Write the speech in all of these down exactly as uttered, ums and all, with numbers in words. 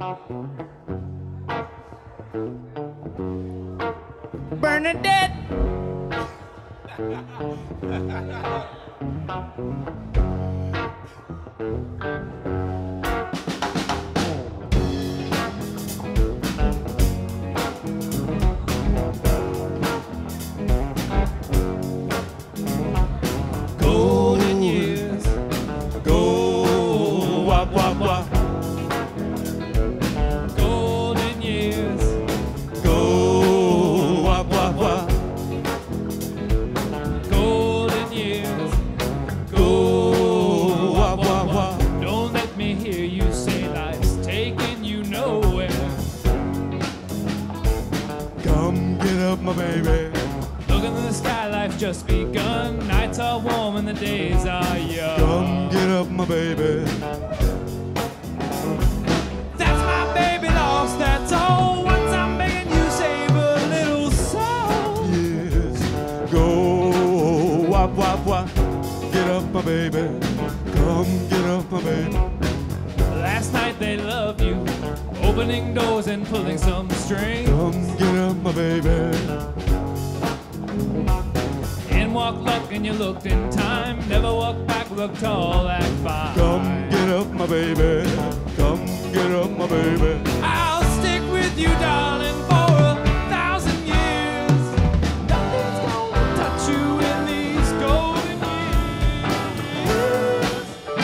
Bernadette. Golden years, go wah wah wah. Golden years, go wah wah wah. Golden years, go wah wah wah. Don't let me hear you say life's taking you nowhere. Come get up, my baby. Look in the sky, life's just begun. Nights are warm and the days are young. Come get up, my baby. That's my baby lost, that's all. Once I'm begging you, save a little soul. Yes. Go wah wah wah. Get up, my baby. Come get up, my baby. Last night they loved you, opening doors and pulling some strings. Come get up, my baby. In walked luck and you looked in time. Never walk back, look tall, act fine. Come get up, my baby. Come get up, my baby. I'll stick with you, darling, for a thousand years. Nothing's gonna touch you in these golden years.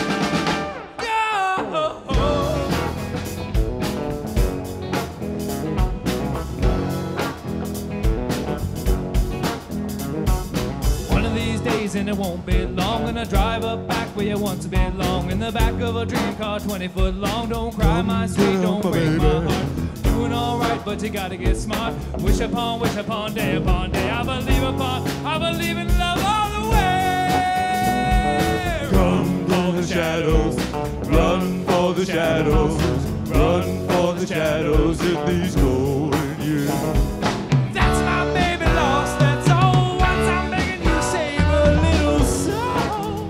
Go! One of these days, and it won't be long, gonna drive up back where you once belonged. In the back of a dream car, twenty foot long. Don't cry, my sweet, don't break my heart. Doing alright, but you gotta get smart. Wish upon, wish upon, day upon day. I believe upon, I believe in love all the way. Come for the shadows. Run for the shadows. Run for the shadows in these golden years. That's my baby lost, that's all. Once I'm begging you, save a little soul.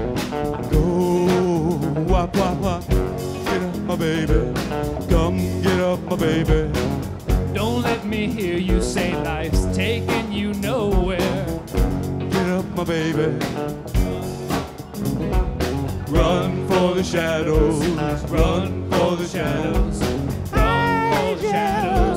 Go wah wah wah. Get up, my baby. Come get up, my baby. Don't let me hear you say life's taking you nowhere. Get up, my baby. Run for the shadows. Run for the shadows. Run for the shadows.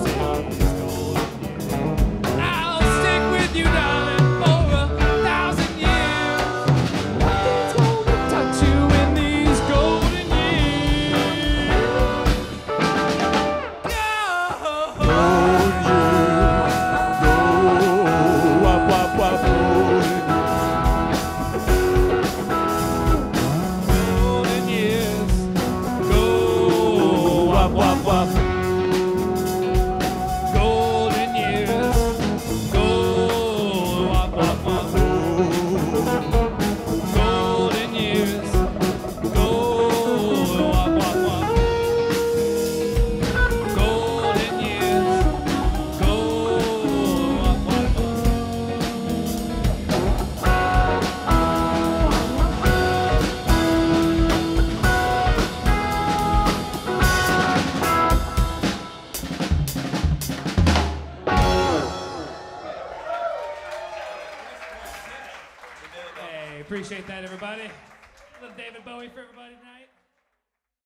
I'll stick with you, darling, for a thousand years. Nothing's gonna touch you in these golden years. Go! Wah wah wah. Golden years, go wah wah wah. Golden years, go wah wah wah. Golden years, go wah wah wah. Golden years, go wah wah wah. Hey, appreciate that, everybody. A little David Bowie for everybody tonight.